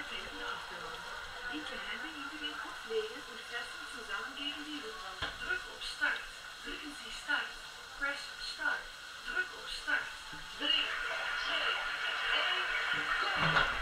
finden afgelopen. Bitte Hände hinter den Kopf legen und festen zusammen gegen die Rückwand. Drück op Start. Drücken Sie Start. Press Start. Drück op Start. 3, 2, 1, go!